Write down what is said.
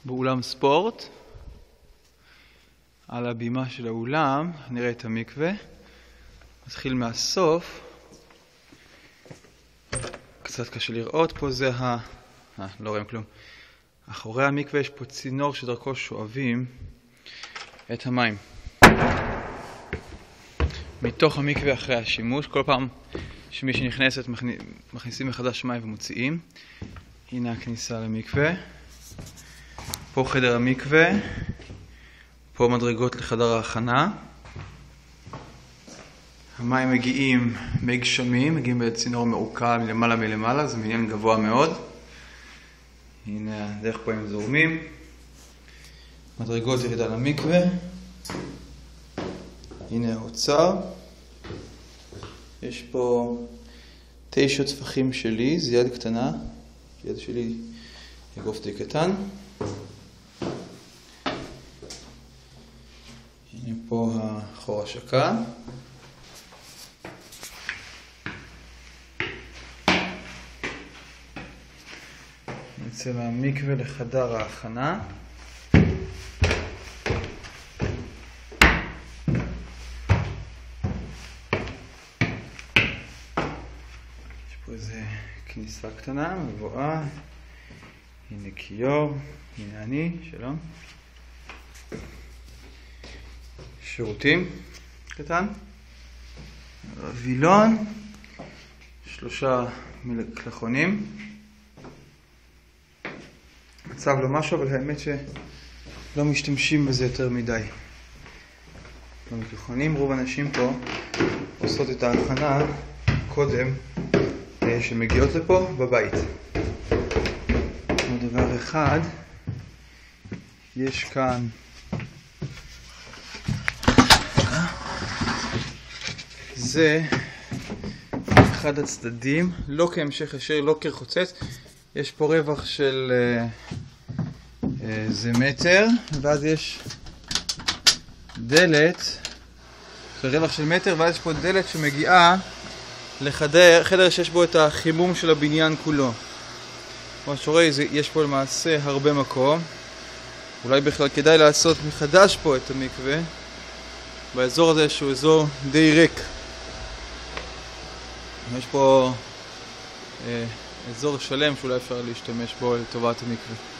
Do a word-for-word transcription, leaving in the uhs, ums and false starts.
באולם ספורט. על הבימה של האולם נראה את המקווה. נתחיל מהסוף. קצת קשה לראות, פה זה ה... אה, לא רואים כלום. אחורי המקווה יש פה צינור שדרכו שואבים את המים. מתוך המקווה אחרי השימוש, כל פעם שמי שנכנסת מכניסים מחדש מים ומוציאים. הנה הכניסה למקווה. פה חדר המקווה. פה מדרגות לחדר ההכנה. המים מגיעים מגשמים, מגיעים בצינור מעוקל מלמעלה מלמעלה, זה בניין גבוה מאוד. הנה הדרך פה הם זורמים. מדרגות ירידה למקווה. הנה האוצר. יש פה תשע צפחים שלי, זה יד קטנה. יד שלי אגרוף די קטן. הנה פה החור השקה. נצא מהמקווה לחדר ההכנה. יש פה איזה כניסה קטנה, מבואה. הנה כיור, הנה אני, שלום. שירותים קטן. וילון. שלושה מקלחונים. מצב לא משהו, אבל האמת שלא משתמשים בזה יותר מדי. במקלחונים, רוב האנשים פה עושות את ההכנה קודם שמגיעות לפה בבית. דבר אחד, יש כאן זה אחד הצדדים, לא כהמשך ישיר, לא כחוצץ. יש פה רווח של uh, uh, זה מטר, ואז יש דלת, זה רווח של מטר, ואז יש פה דלת שמגיעה לחדר, חדר שיש בו את החימום של הבניין כולו. כמו שרואה, יש פה למעשה הרבה מקום. אולי בכלל כדאי לעשות מחדש פה את המקווה. באזור הזה שהוא אזור די ריק. יש פה אה, אזור שלם שאולי אפשר להשתמש בו לטובת המקווה.